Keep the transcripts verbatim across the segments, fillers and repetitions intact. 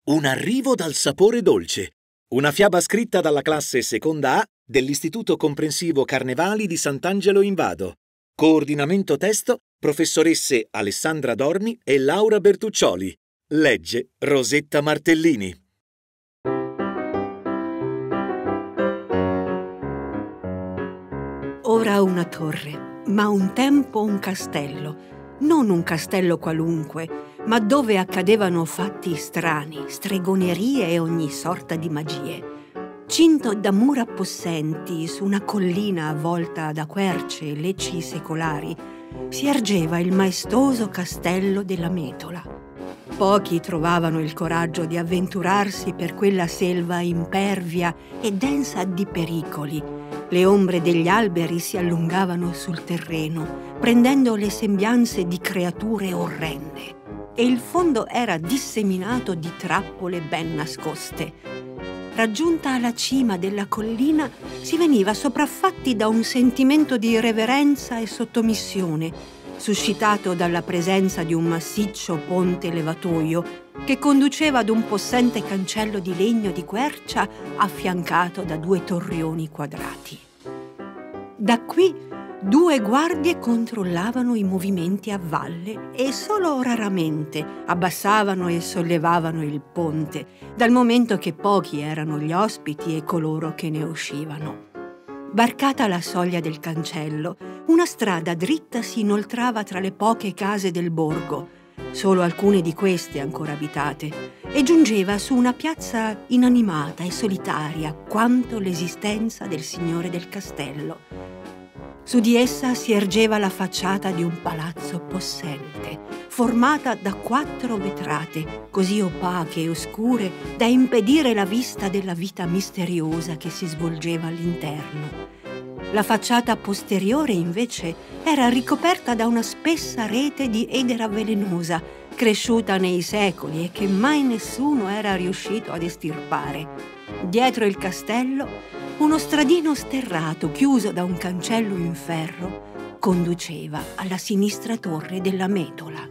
Un arrivo dal sapore dolce. Una fiaba scritta dalla classe seconda A dell'Istituto Comprensivo Carnevali di Sant'Angelo in Vado. Coordinamento testo, professoresse Alessandra Dorni e Laura Bertuccioli. Legge Rosetta Martellini. Ora una torre, ma un tempo un castello. Non un castello qualunque, ma dove accadevano fatti strani, stregonerie e ogni sorta di magie. Cinto da mura possenti, su una collina avvolta da querce e lecci secolari, si ergeva il maestoso castello della Metola. Pochi trovavano il coraggio di avventurarsi per quella selva impervia e densa di pericoli. Le ombre degli alberi si allungavano sul terreno, prendendo le sembianze di creature orrende, e il fondo era disseminato di trappole ben nascoste. Raggiunta la cima della collina, si veniva sopraffatti da un sentimento di reverenza e sottomissione, suscitato dalla presenza di un massiccio ponte levatoio che conduceva ad un possente cancello di legno di quercia affiancato da due torrioni quadrati. Da qui due guardie controllavano i movimenti a valle e solo raramente abbassavano e sollevavano il ponte, dal momento che pochi erano gli ospiti e coloro che ne uscivano. Varcata la soglia del cancello, una strada dritta si inoltrava tra le poche case del borgo, solo alcune di queste ancora abitate, e giungeva su una piazza inanimata e solitaria quanto l'esistenza del signore del castello. Su di essa si ergeva la facciata di un palazzo possente, formata da quattro vetrate, così opache e oscure da impedire la vista della vita misteriosa che si svolgeva all'interno. La facciata posteriore, invece, era ricoperta da una spessa rete di edera velenosa, cresciuta nei secoli e che mai nessuno era riuscito ad estirpare. Dietro il castello, uno stradino sterrato, chiuso da un cancello in ferro, conduceva alla sinistra torre della Metola.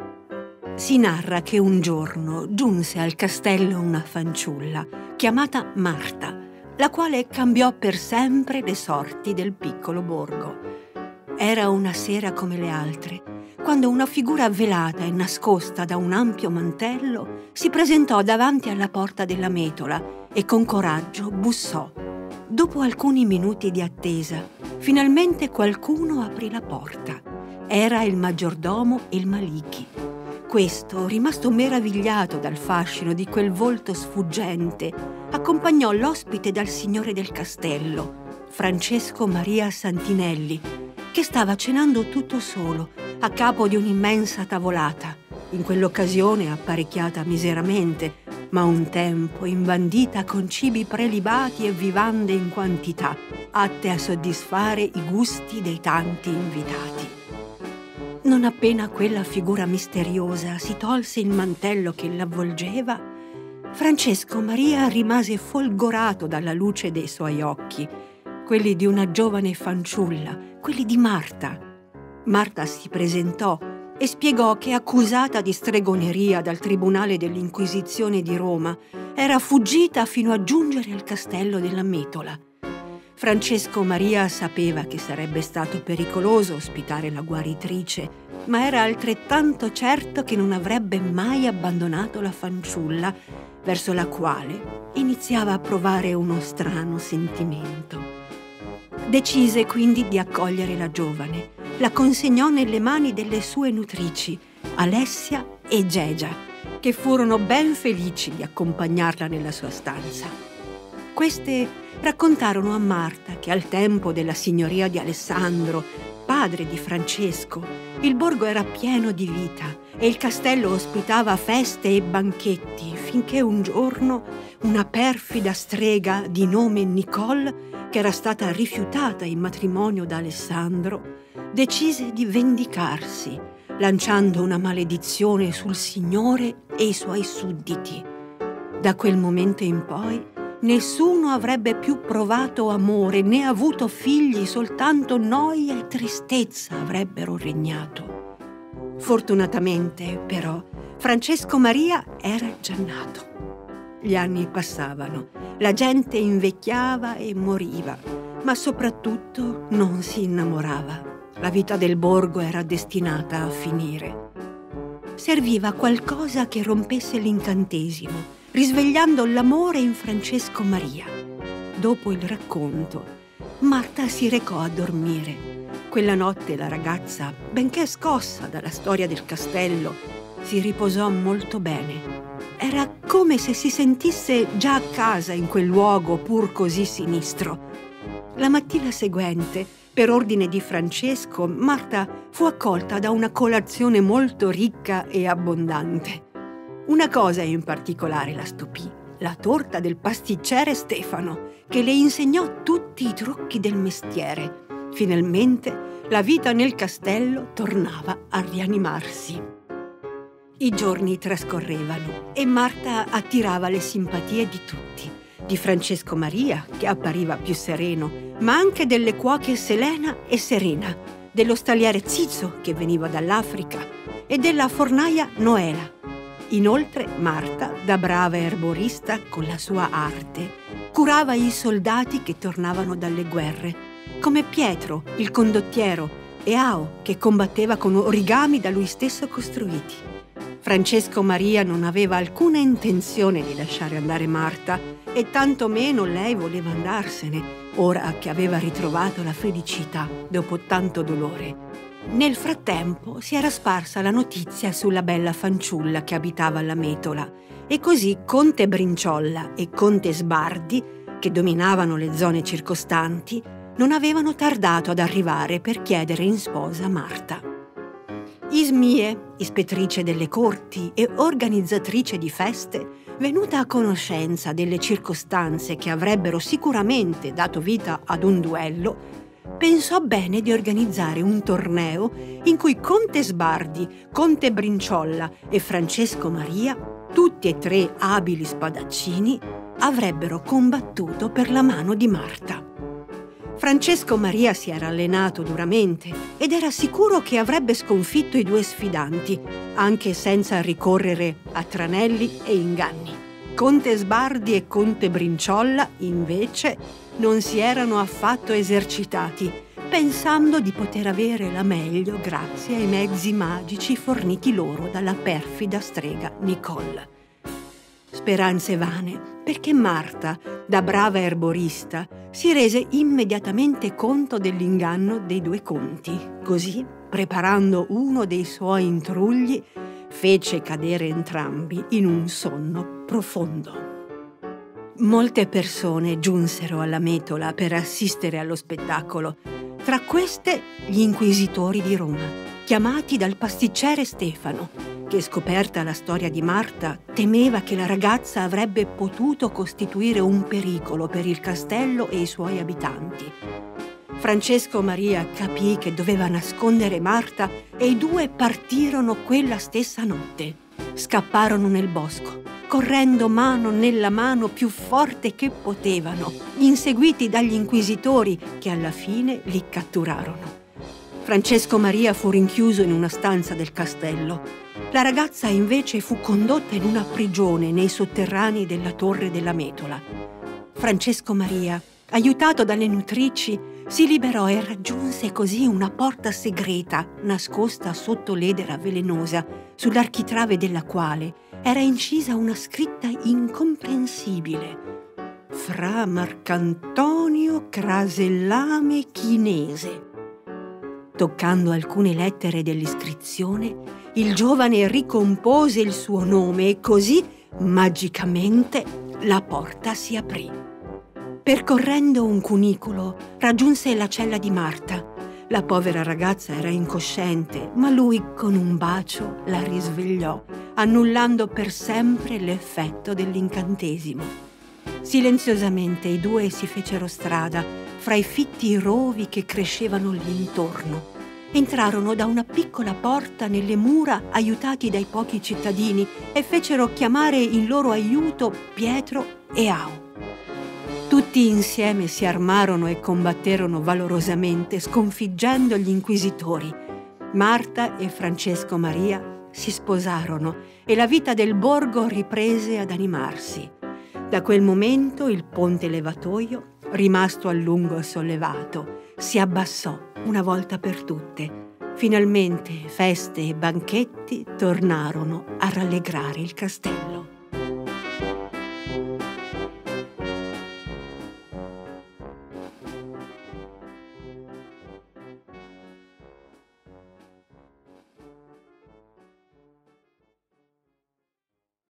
Si narra che un giorno giunse al castello una fanciulla, chiamata Marta, la quale cambiò per sempre le sorti del piccolo borgo. Era una sera come le altre, quando una figura velata e nascosta da un ampio mantello si presentò davanti alla porta della Metola e con coraggio bussò. Dopo alcuni minuti di attesa, finalmente qualcuno aprì la porta. Era il maggiordomo El Maliki. Questo, rimasto meravigliato dal fascino di quel volto sfuggente, accompagnò l'ospite dal signore del castello, Francesco Maria Santinelli, che stava cenando tutto solo, a capo di un'immensa tavolata, in quell'occasione apparecchiata miseramente, ma un tempo imbandita con cibi prelibati e vivande in quantità, atte a soddisfare i gusti dei tanti invitati. Non appena quella figura misteriosa si tolse il mantello che l'avvolgeva, Francesco Maria rimase folgorato dalla luce dei suoi occhi, quelli di una giovane fanciulla, quelli di Marta. Marta si presentò e spiegò che, accusata di stregoneria dal Tribunale dell'Inquisizione di Roma, era fuggita fino a giungere al castello della Metola. Francesco Maria sapeva che sarebbe stato pericoloso ospitare la guaritrice, ma era altrettanto certo che non avrebbe mai abbandonato la fanciulla, verso la quale iniziava a provare uno strano sentimento. Decise quindi di accogliere la giovane. La consegnò nelle mani delle sue nutrici, Alessia e Gegia, che furono ben felici di accompagnarla nella sua stanza. Queste raccontarono a Marta che al tempo della signoria di Alessandro, padre di Francesco, il borgo era pieno di vita e il castello ospitava feste e banchetti, finché un giorno una perfida strega di nome Nicole, che era stata rifiutata in matrimonio da Alessandro, decise di vendicarsi, lanciando una maledizione sul Signore e i suoi sudditi. Da quel momento in poi nessuno avrebbe più provato amore né avuto figli, soltanto noia e tristezza avrebbero regnato. Fortunatamente, però, Francesco Maria era già nato. Gli anni passavano, la gente invecchiava e moriva, ma soprattutto non si innamorava. La vita del borgo era destinata a finire. Serviva qualcosa che rompesse l'incantesimo, risvegliando l'amore in Francesco Maria. Dopo il racconto, Marta si recò a dormire. Quella notte la ragazza, benché scossa dalla storia del castello, si riposò molto bene. Era come se si sentisse già a casa in quel luogo pur così sinistro. La mattina seguente, per ordine di Francesco, Marta fu accolta da una colazione molto ricca e abbondante. Una cosa in particolare la stupì: la torta del pasticcere Stefano, che le insegnò tutti i trucchi del mestiere. Finalmente la vita nel castello tornava a rianimarsi. I giorni trascorrevano e Marta attirava le simpatie di tutti. Di Francesco Maria, che appariva più sereno, ma anche delle cuoche Selena e Serena, dello staliere Zizzo, che veniva dall'Africa, e della fornaia Noela. Inoltre Marta, da brava erborista con la sua arte, curava i soldati che tornavano dalle guerre, come Pietro, il condottiero, e Ao, che combatteva con origami da lui stesso costruiti. Francesco Maria non aveva alcuna intenzione di lasciare andare Marta e tantomeno lei voleva andarsene, ora che aveva ritrovato la felicità dopo tanto dolore. Nel frattempo si era sparsa la notizia sulla bella fanciulla che abitava alla Metola e così conte Brinciolla e conte Sbardi, che dominavano le zone circostanti, non avevano tardato ad arrivare per chiedere in sposa Marta. Ismie, ispettrice delle corti e organizzatrice di feste, venuta a conoscenza delle circostanze che avrebbero sicuramente dato vita ad un duello, pensò bene di organizzare un torneo in cui conte Sbardi, conte Brinciolla e Francesco Maria, tutti e tre abili spadaccini, avrebbero combattuto per la mano di Marta. Francesco Maria si era allenato duramente ed era sicuro che avrebbe sconfitto i due sfidanti, anche senza ricorrere a tranelli e inganni. Conte Sbardi e conte Brinciolla, invece, non si erano affatto esercitati, pensando di poter avere la meglio grazie ai mezzi magici forniti loro dalla perfida strega Nicole. Speranze vane, perché Marta, da brava erborista, si rese immediatamente conto dell'inganno dei due conti. Così, preparando uno dei suoi intrugli, fece cadere entrambi in un sonno profondo. Molte persone giunsero alla Metola per assistere allo spettacolo, tra queste gli inquisitori di Roma, chiamati dal pasticcere Stefano, che, scoperta la storia di Marta, temeva che la ragazza avrebbe potuto costituire un pericolo per il castello e i suoi abitanti. Francesco Maria capì che doveva nascondere Marta e i due partirono quella stessa notte. Scapparono nel bosco, correndo mano nella mano più forte che potevano, inseguiti dagli inquisitori che alla fine li catturarono. Francesco Maria fu rinchiuso in una stanza del castello. La ragazza invece fu condotta in una prigione nei sotterranei della torre della Metola. Francesco Maria, aiutato dalle nutrici, si liberò e raggiunse così una porta segreta nascosta sotto l'edera velenosa, sull'architrave della quale era incisa una scritta incomprensibile: Fra Marcantonio Crasellame Chinese. Toccando alcune lettere dell'iscrizione, il giovane ricompose il suo nome e così, magicamente, la porta si aprì. Percorrendo un cunicolo, raggiunse la cella di Marta. La povera ragazza era incosciente, ma lui con un bacio la risvegliò, annullando per sempre l'effetto dell'incantesimo. Silenziosamente i due si fecero strada fra i fitti rovi che crescevano lì intorno. Entrarono da una piccola porta nelle mura aiutati dai pochi cittadini e fecero chiamare in loro aiuto Pietro e Ao. Tutti insieme si armarono e combatterono valorosamente, sconfiggendo gli inquisitori. Marta e Francesco Maria si sposarono e la vita del borgo riprese ad animarsi. Da quel momento il ponte levatoio, rimasto a lungo sollevato, si abbassò una volta per tutte. Finalmente feste e banchetti tornarono a rallegrare il castello.